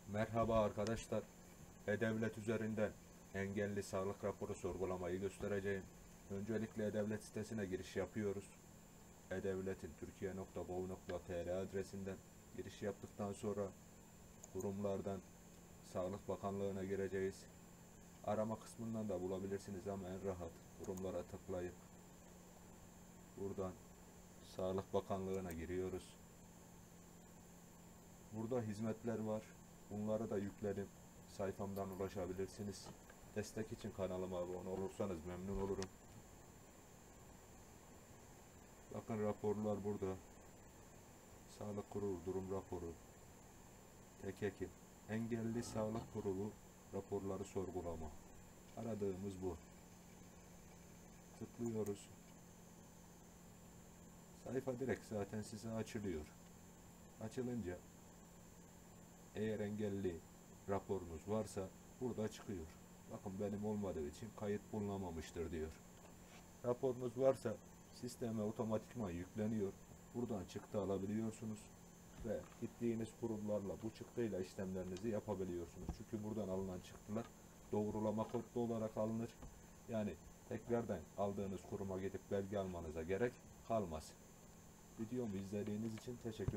Merhaba arkadaşlar. E-Devlet üzerinden engelli sağlık raporu sorgulamayı göstereceğim. Öncelikle E-Devlet sitesine giriş yapıyoruz. E-Devlet'in türkiye.gov.tr adresinden giriş yaptıktan sonra kurumlardan Sağlık Bakanlığı'na gireceğiz. Arama kısmından da bulabilirsiniz ama en rahat kurumlara tıklayıp buradan Sağlık Bakanlığı'na giriyoruz. Burada hizmetler var. Bunları da yükledim. Sayfamdan ulaşabilirsiniz. Destek için kanalıma abone olursanız memnun olurum. Bakın raporlar burada. Sağlık Kurulu durum raporu. Tek hekim. Engelli Sağlık Kurulu raporları sorgulama. Aradığımız bu. Tıklıyoruz. Sayfa direkt zaten size açılıyor. Açılınca eğer engelli raporunuz varsa burada çıkıyor. Bakın benim olmadığı için kayıt bulunamamıştır diyor. Raporunuz varsa sisteme otomatikman yükleniyor. Buradan çıktı alabiliyorsunuz ve gittiğiniz kurumlarla bu çıktıyla işlemlerinizi yapabiliyorsunuz. Çünkü buradan alınan çıktılar doğrulama kodlu olarak alınır. Yani tekrardan aldığınız kuruma gidip belge almanıza gerek kalmaz. Videomu izlediğiniz için teşekkür ederim.